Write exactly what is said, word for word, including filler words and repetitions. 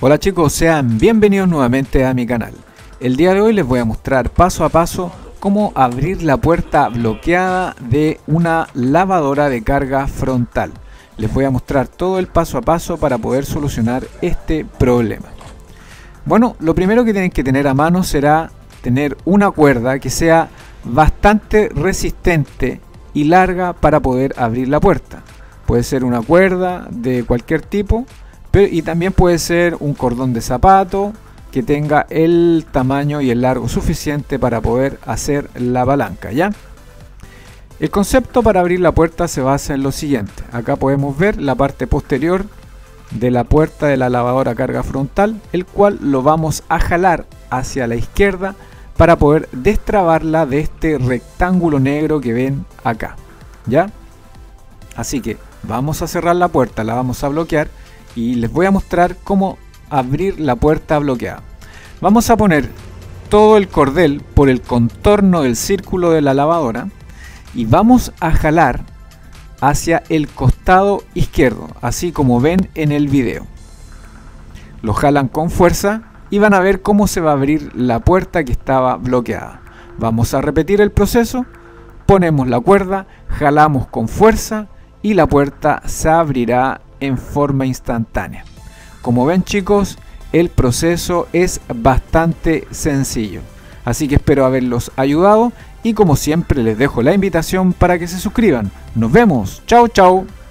Hola chicos, sean bienvenidos nuevamente a mi canal. El día de hoy les voy a mostrar paso a paso cómo abrir la puerta bloqueada de una lavadora de carga frontal. Les voy a mostrar todo el paso a paso para poder solucionar este problema. Bueno, lo primero que tienen que tener a mano será tener una cuerda que sea bastante resistente y larga para poder abrir la puerta. Puede ser una cuerda de cualquier tipo, pero, y también puede ser un cordón de zapato que tenga el tamaño y el largo suficiente para poder hacer la palanca, ¿ya? El concepto para abrir la puerta se basa en lo siguiente. Acá podemos ver la parte posterior de la puerta de la lavadora carga frontal, el cual lo vamos a jalar hacia la izquierda para poder destrabarla de este rectángulo negro que ven acá, ¿ya? Así que vamos a cerrar la puerta, la vamos a bloquear y les voy a mostrar cómo abrir la puerta bloqueada. Vamos a poner todo el cordel por el contorno del círculo de la lavadora y vamos a jalar hacia el costado izquierdo, así como ven en el video. Lo jalan con fuerza y van a ver cómo se va a abrir la puerta que estaba bloqueada. Vamos a repetir el proceso, ponemos la cuerda, jalamos con fuerza y la puerta se abrirá en forma instantánea. Como ven chicos, el proceso es bastante sencillo. Así que espero haberlos ayudado y como siempre les dejo la invitación para que se suscriban. Nos vemos, chao chao.